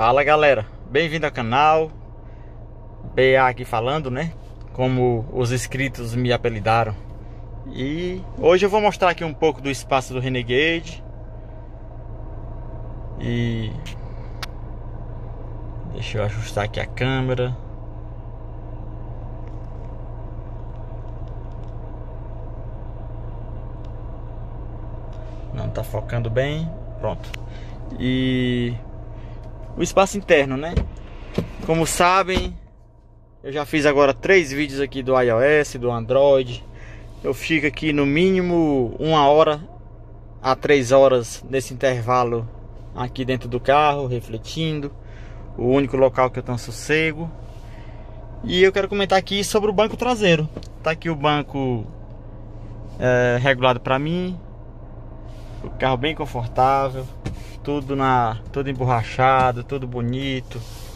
Fala galera, bem-vindo ao canal. BA aqui falando, né? Como os inscritos me apelidaram. E hoje eu vou mostrar aqui um pouco do espaço do Renegade. E deixa eu ajustar aqui a câmera. Não tá focando bem. Pronto. E o espaço interno, né? Como sabem, eu já fiz agora 3 vídeos aqui do iOS, do Android. Eu fico aqui no mínimo 1 hora a 3 horas nesse intervalo aqui dentro do carro, refletindo. O único local que eu tenho sossego. E eu quero comentar aqui sobre o banco traseiro. Tá aqui o banco regulado para mim. O carro bem confortável, tudo emborrachado, tudo bonito.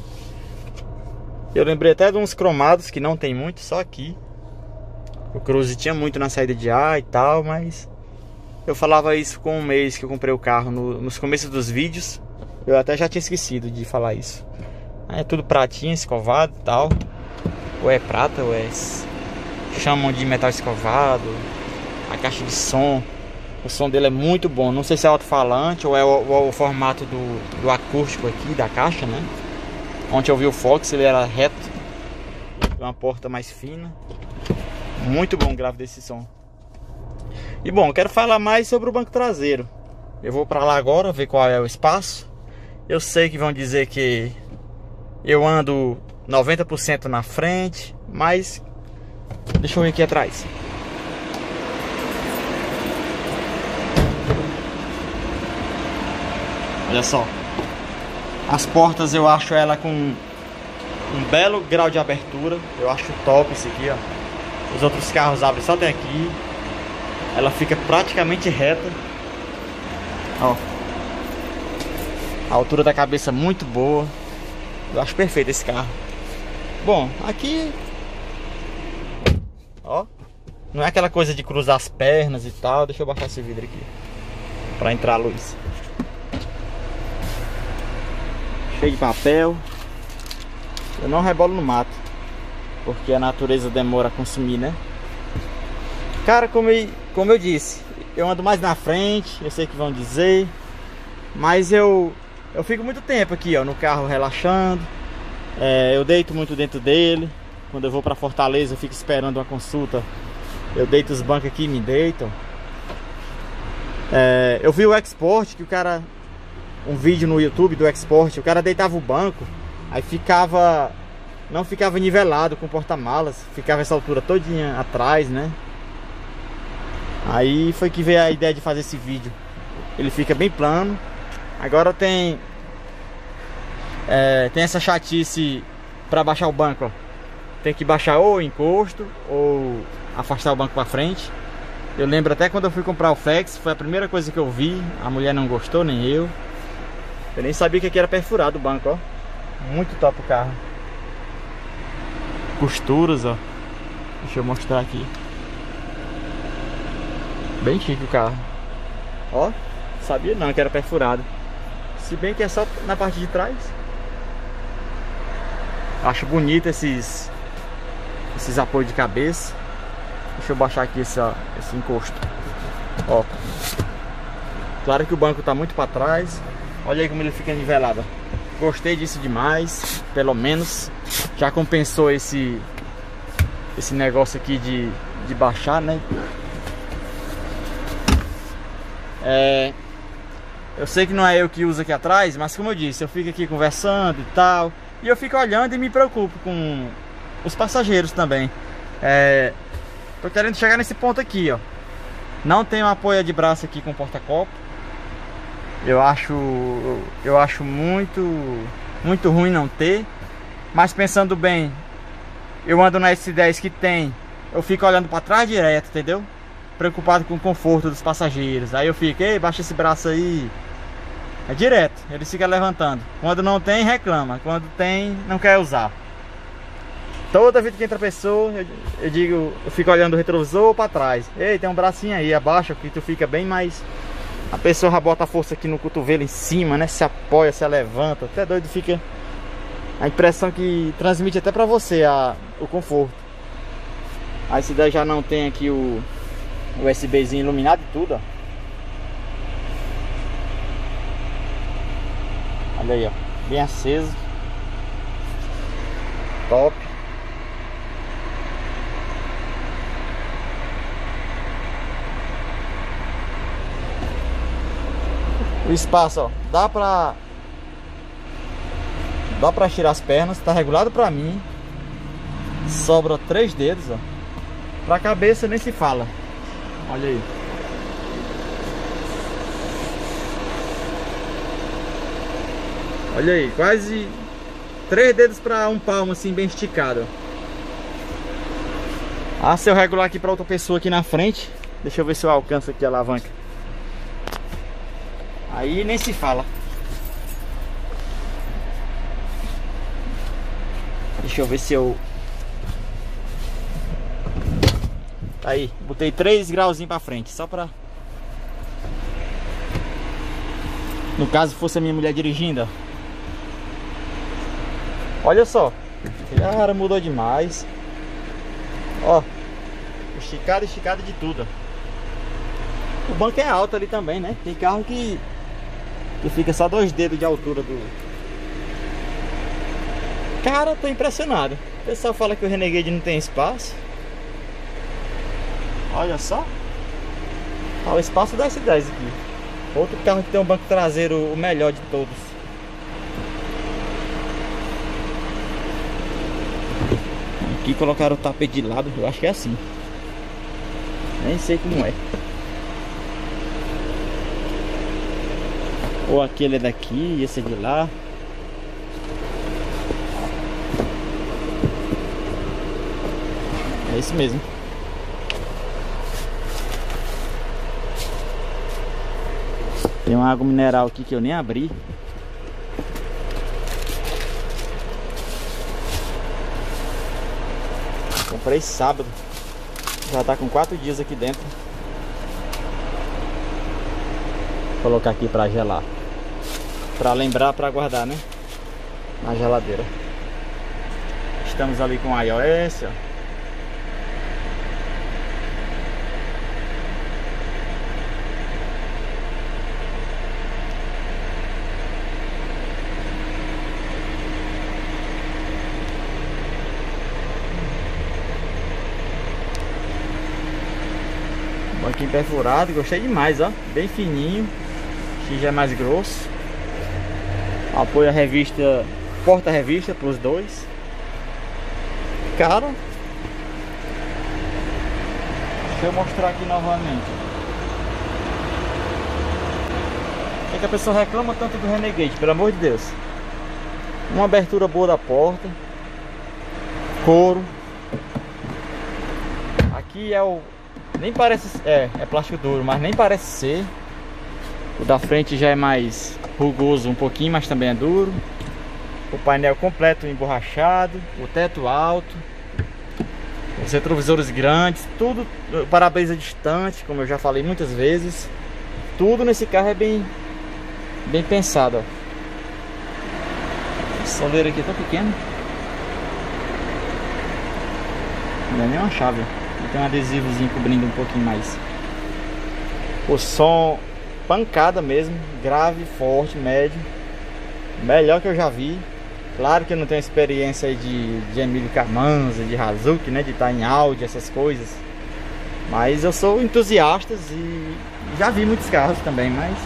Eu lembrei até de uns cromados que não tem muito, só aqui. O Cruze tinha muito na saída de ar e tal, mas eu falava isso com um mês que eu comprei o carro, nos começos dos vídeos. Eu até já tinha esquecido de falar isso. É tudo pratinha, escovado e tal. Ou é prata, ou é... chamam de metal escovado. A caixa de som, o som dele é muito bom. Não sei se é alto-falante ou é o formato do acústico aqui da caixa, né? Ontem eu vi o Fox, ele era reto, uma porta mais fina. Muito bom o grave desse som. E bom, eu quero falar mais sobre o banco traseiro. Eu vou pra lá agora, ver qual é o espaço. Eu sei que vão dizer que eu ando 90% na frente, mas deixa eu ver aqui atrás. Olha só, as portas eu acho ela com um belo grau de abertura. Eu acho top isso aqui, ó. Os outros carros abrem só até aqui. Ela fica praticamente reta. Ó, a altura da cabeça muito boa. Eu acho perfeito esse carro. Bom, aqui, ó, não é aquela coisa de cruzar as pernas e tal. Deixa eu baixar esse vidro aqui pra entrar a luz. Cheio de papel. Eu não rebolo no mato, porque a natureza demora a consumir, né? Cara, como eu disse, eu ando mais na frente. Eu sei que vão dizer, mas eu fico muito tempo aqui, ó, no carro relaxando. Eu deito muito dentro dele. Quando eu vou pra Fortaleza, eu fico esperando uma consulta. Eu deito os bancos aqui e me deitam. Eu vi o Export, que o cara... um vídeo no YouTube do Export, o cara deitava o banco, aí não ficava nivelado com o porta-malas, ficava essa altura todinha atrás, né? Aí foi que veio a ideia de fazer esse vídeo. Ele fica bem plano. Agora tem essa chatice para baixar o banco, ó. Tem que baixar ou o encosto ou afastar o banco para frente. Eu lembro até quando eu fui comprar o Flex, foi a primeira coisa que eu vi. A mulher não gostou, nem eu. Eu nem sabia que aqui era perfurado o banco, ó. Muito top o carro. Costuras, ó. Deixa eu mostrar aqui. Bem chique o carro. Ó, sabia não que era perfurado. Se bem que é só na parte de trás. Acho bonito esses apoios de cabeça. Deixa eu baixar aqui esse encosto. Ó. Claro que o banco tá muito para trás. Olha aí como ele fica nivelado. Gostei disso demais. Pelo menos já compensou esse negócio aqui de baixar, né? Eu sei que não é eu que uso aqui atrás, mas como eu disse, eu fico aqui conversando e tal. E eu fico olhando e me preocupo com os passageiros também. Tô querendo chegar nesse ponto aqui, ó. Não tem um apoio de braço aqui com porta-copo. Eu acho muito ruim não ter. Mas pensando bem, eu ando na S10 que tem. Eu fico olhando para trás direto, entendeu? Preocupado com o conforto dos passageiros. Aí eu fico, ei, baixa esse braço aí. É direto, ele fica levantando. Quando não tem, reclama. Quando tem, não quer usar. Toda vez que entra a pessoa, eu fico olhando o retrovisor para trás. Ei, tem um bracinho aí, abaixa, que tu fica bem mais A pessoa já bota a força aqui no cotovelo em cima, né? Se apoia, se levanta. Até doido fica. A impressão que transmite até pra você o conforto. Aí se daí já não tem aqui o USBzinho iluminado e tudo, ó. Olha aí, ó. Bem aceso. Top. O espaço, ó, dá pra estirar as pernas, tá regulado pra mim. Sobra 3 dedos, ó. Pra cabeça nem se fala. Olha aí. Olha aí, quase 3 dedos pra um palmo, assim, bem esticado. Ah, se eu regular aqui pra outra pessoa aqui na frente, deixa eu ver se eu alcanço aqui a alavanca. Aí nem se fala. Deixa eu ver se eu... Aí, botei 3 grauzinhos pra frente, só pra... No caso, fosse a minha mulher dirigindo, ó. Olha só. Cara, mudou demais. Ó. Esticado de tudo, ó. O banco é alto ali também, né? Tem carro que fica só 2 dedos de altura do... Cara, tô impressionado. O pessoal fala que o Renegade não tem espaço. Olha só. Olha o espaço do S10 aqui. Outro carro que tem um banco traseiro o melhor de todos. Aqui colocaram o tapete de lado. Eu acho que é assim. Nem sei como é. Ou aquele é daqui e esse é de lá. É isso mesmo. Tem uma água mineral aqui que eu nem abri. Comprei sábado. Já tá com 4 dias aqui dentro. Vou colocar aqui pra gelar. Pra lembrar, pra guardar, né? Na geladeira. Estamos ali com o iOS, ó. Banquinho perfurado, gostei demais, ó. Bem fininho. Aqui já é mais grosso. Apoio a revista, porta-revista pros dois. Cara, deixa eu mostrar aqui novamente. Por que a pessoa reclama tanto do Renegade? Pelo amor de Deus. Uma abertura boa da porta. Couro. Aqui é o... Nem parece... É plástico duro, mas nem parece ser. O da frente já é mais rugoso um pouquinho, mas também é duro. O painel completo emborrachado. O teto alto. Os retrovisores grandes. Tudo, o para-brisa distante, como eu já falei muitas vezes. Tudo nesse carro é bem pensado, ó. O soleiro aqui é tão pequeno. Não é nem uma chave. Tem um adesivozinho cobrindo um pouquinho mais. O som, pancada mesmo. Grave, forte, médio. Melhor que eu já vi. Claro que eu não tenho experiência aí de Emílio Carmanza, de Hazuki, né? De estar em Audi, essas coisas. Mas eu sou entusiasta e já vi muitos carros também, mas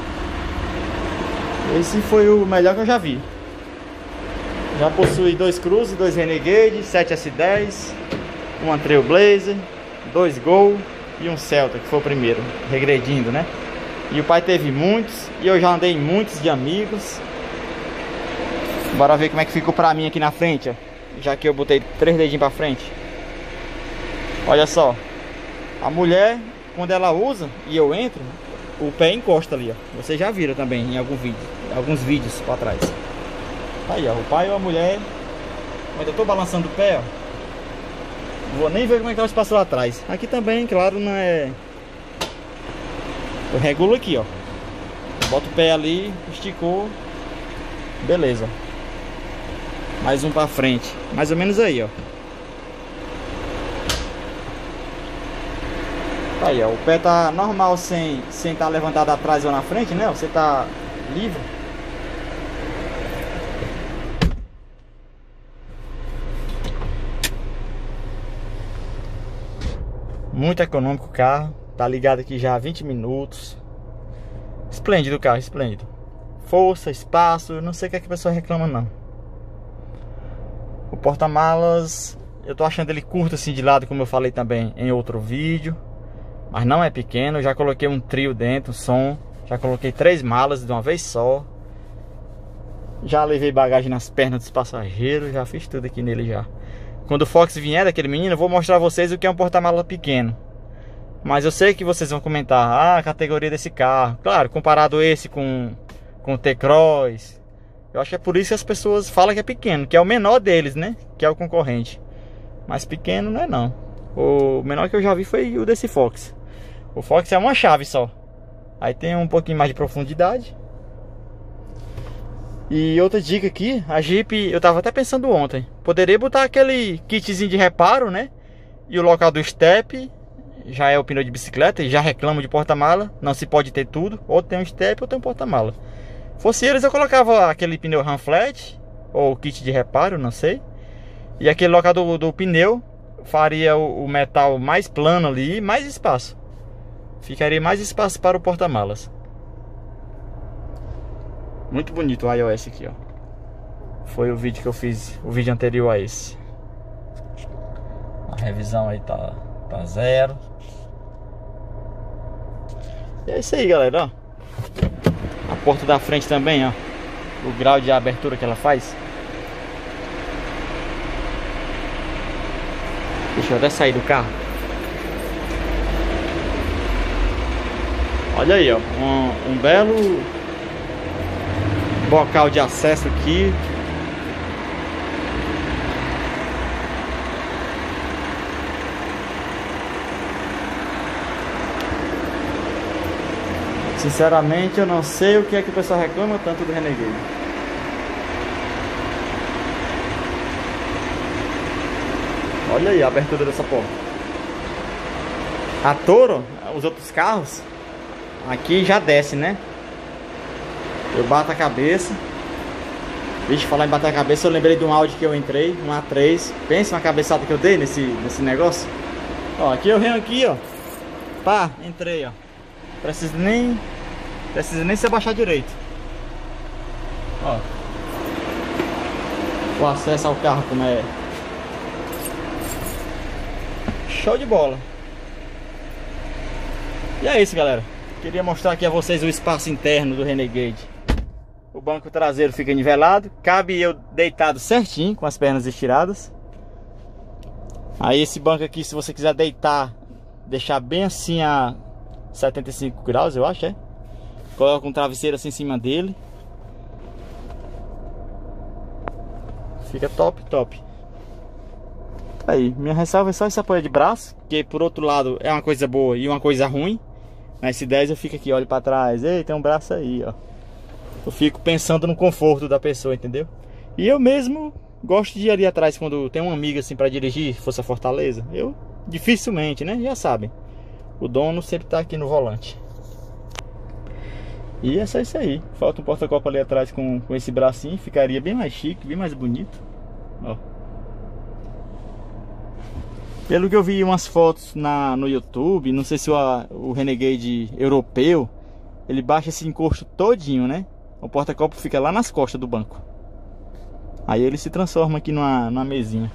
esse foi o melhor que eu já vi. Já possui 2 Cruze, 2 Renegade, 7 S10, uma Trailblazer, 2 Gol e um Celta, que foi o primeiro, regredindo, né? E o pai teve muitos, e eu já andei em muitos de amigos. Bora ver como é que ficou pra mim aqui na frente, ó. Já que eu botei 3 dedinhos pra frente. Olha só. A mulher, quando ela usa e eu entro, o pé encosta ali, ó. Vocês já viram também em alguns vídeos pra trás. Aí, ó, o pai ou a mulher. Quando eu tô balançando o pé, ó, não vou nem ver como é que tá o espaço lá atrás. Aqui também, claro, não é... Eu regulo aqui, ó. Bota o pé ali, esticou. Beleza. Mais um pra frente. Mais ou menos aí, ó. Aí, ó. O pé tá normal sem tá levantado atrás ou na frente, né? Você tá livre. Muito econômico o carro. Tá ligado aqui já há 20 minutos. Esplêndido o carro, esplêndido. Força, espaço, não sei o que é que a pessoa reclama não. O porta-malas, eu tô achando ele curto assim de lado, como eu falei também em outro vídeo. Mas não é pequeno, já coloquei um trio dentro, som. Já coloquei 3 malas de uma vez só. Já levei bagagem nas pernas dos passageiros, já fiz tudo aqui nele já. Quando o Fox vier daquele menino, eu vou mostrar a vocês o que é um porta-mala pequeno. Mas eu sei que vocês vão comentar, a categoria desse carro. Claro, comparado esse com o T-Cross. Eu acho que é por isso que as pessoas falam que é pequeno, que é o menor deles, né? Que é o concorrente. Mas pequeno não é não. O menor que eu já vi foi o desse Fox. O Fox é uma chave só. Aí tem um pouquinho mais de profundidade. E outra dica aqui, a Jeep, eu tava até pensando ontem, poderia botar aquele kitzinho de reparo, né? E o local do step já é o pneu de bicicleta e já reclamo de porta-mala. Não se pode ter tudo, ou tem um step ou tem um porta-mala. Fosse eles, eu colocava aquele pneu run flat ou kit de reparo, não sei. E aquele local do pneu faria o metal mais plano ali, mais espaço. Ficaria mais espaço para o porta-malas. Muito bonito o iOS aqui, ó. Foi o vídeo que eu fiz, o vídeo anterior a esse. A revisão aí tá 0. E é isso aí, galera, ó. A porta da frente também, ó. O grau de abertura que ela faz. Deixa eu até sair do carro. Olha aí, ó. Um belo bocal de acesso aqui. Sinceramente, eu não sei o que é que o pessoal reclama tanto do Renegade. Olha aí a abertura dessa porta. A Toro, os outros carros, aqui já desce, né? Eu bato a cabeça. Vixe, falar em bater a cabeça, eu lembrei de um Audi que eu entrei, um A3. Pensa na cabeçada que eu dei nesse negócio. Ó, aqui eu venho aqui, ó. Pá, entrei, ó. Precisa nem se abaixar direito. Ó. O acesso ao carro como é. Show de bola. E é isso, galera. Queria mostrar aqui a vocês o espaço interno do Renegade. O banco traseiro fica nivelado. Cabe eu deitado certinho, com as pernas estiradas. Aí esse banco aqui, se você quiser deitar, deixar bem assim a 75 graus, eu acho, é. Coloca um travesseiro assim em cima dele. Fica top, top. Aí, minha ressalva é só esse apoio de braço, que por outro lado é uma coisa boa e uma coisa ruim. Na S10 eu fico aqui, olho pra trás. Ei, tem um braço aí, ó. Eu fico pensando no conforto da pessoa, entendeu? E eu mesmo gosto de ir ali atrás quando tem uma amiga assim pra dirigir, fosse a Fortaleza. Eu dificilmente, né? Já sabem. O dono sempre tá aqui no volante. E é só isso aí. Falta um porta-copa ali atrás com esse bracinho. Ficaria bem mais chique, bem mais bonito. Ó. Pelo que eu vi umas fotos no YouTube, não sei se o Renegade europeu, ele baixa esse encosto todinho, né? O porta-copo fica lá nas costas do banco. Aí ele se transforma aqui numa mesinha.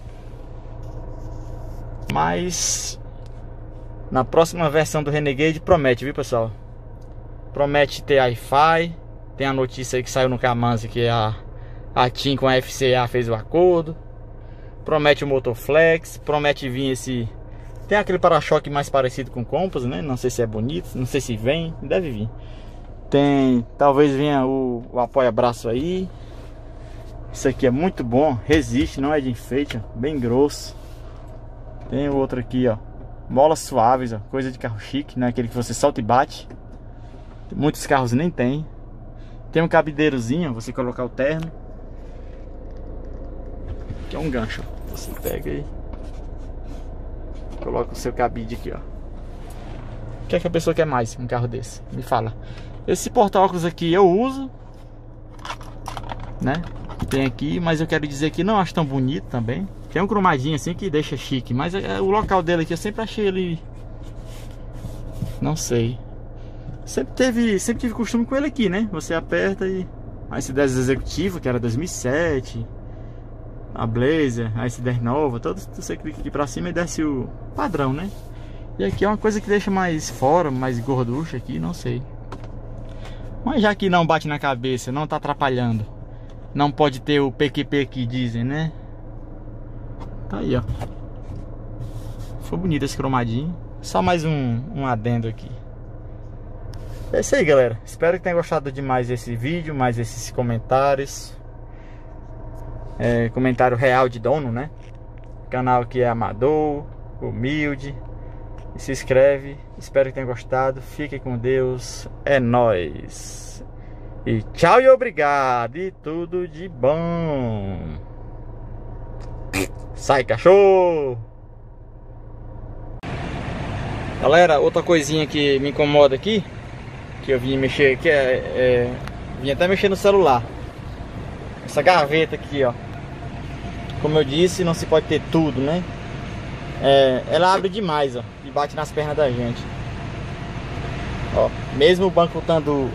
Mas na próxima versão do Renegade promete, viu, pessoal? Promete ter Wi-Fi. Tem a notícia aí que saiu no Camanzi que a TIM com a FCA fez o acordo. Promete o Motoflex. Promete vir esse... Tem aquele para-choque mais parecido com o Compass, né? Não sei se é bonito, não sei se vem. Deve vir. Tem... Talvez venha o apoia-braço aí. Isso aqui é muito bom. Resiste, não é de enfeite, ó. Bem grosso. Tem o outro aqui, ó. Molas suaves, ó. Coisa de carro chique, não é aquele que você solta e bate. Muitos carros nem tem. Tem um cabideirozinho, você colocar o terno. Que é um gancho, ó. Você pega aí, coloca o seu cabide aqui, ó. O que é que a pessoa quer mais um carro desse? Me fala. Esse porta-óculos aqui eu uso, né? Tem aqui, mas eu quero dizer que não acho tão bonito também. Tem um cromadinho assim que deixa chique, mas o local dele aqui eu sempre achei ele, não sei. Sempre tive costume com ele aqui, né? Você aperta e... Aí se der executivo, que era 2007, a Blazer, aí se der nova, todos você clica aqui pra cima e desce o padrão, né? E aqui é uma coisa que deixa mais fora, mais gorducha aqui, não sei. Mas já que não bate na cabeça, não tá atrapalhando, não pode ter o PQP aqui, dizem, né? Tá aí, ó. Foi bonito esse cromadinho. Só mais um adendo aqui. É isso aí, galera. Espero que tenham gostado de mais esse vídeo, mais esses comentários. Comentário real de dono, né? O canal aqui é amador, humilde. E se inscreve. Espero que tenham gostado. Fiquem com Deus. É nóis. E tchau e obrigado. E tudo de bom. Sai, cachorro! Galera, outra coisinha que me incomoda aqui, que eu vim mexer aqui, vim até mexer no celular. Essa gaveta aqui, ó. Como eu disse, não se pode ter tudo, né? Ela abre demais, ó, e bate nas pernas da gente. Ó, mesmo o banco estando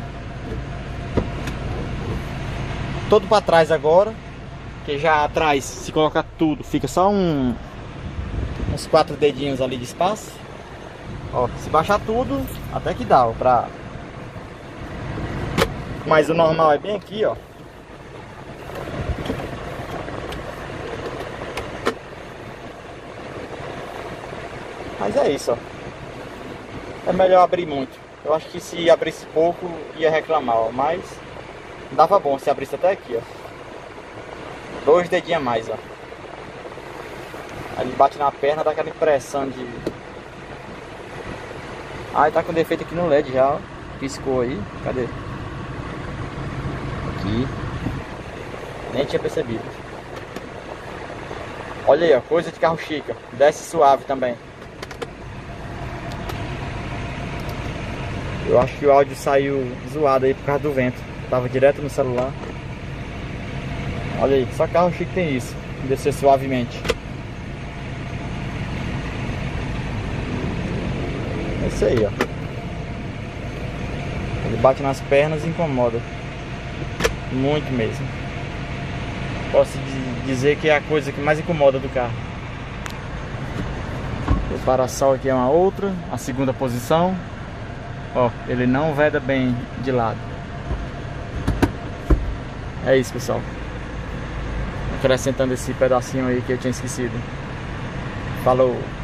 todo para trás agora, que já atrás, se colocar tudo, fica só uns 4 dedinhos ali de espaço. Ó, se baixar tudo, até que dá, ó, mas o normal é bem aqui, ó. Mas é isso, ó. É melhor abrir muito. Eu acho que se abrisse pouco, ia reclamar, ó. Mas dava bom se abrisse até aqui, ó. 2 dedinhos a mais, ó. Aí ele bate na perna, dá aquela impressão de... Ai, tá com defeito aqui no LED já, ó. Piscou aí. Cadê? Aqui. Nem tinha percebido. Olha aí, ó. Coisa de carro chique, ó. Desce suave também. Eu acho que o áudio saiu zoado aí por causa do vento. Tava direto no celular. Olha aí, só carro chique tem isso. Descer suavemente. É isso aí, ó. Ele bate nas pernas e incomoda. Muito mesmo. Posso dizer que é a coisa que mais incomoda do carro. O para-sol aqui é uma outra. A segunda posição. Ó, ele não veda bem de lado. É isso, pessoal. Acrescentando esse pedacinho aí que eu tinha esquecido. Falou!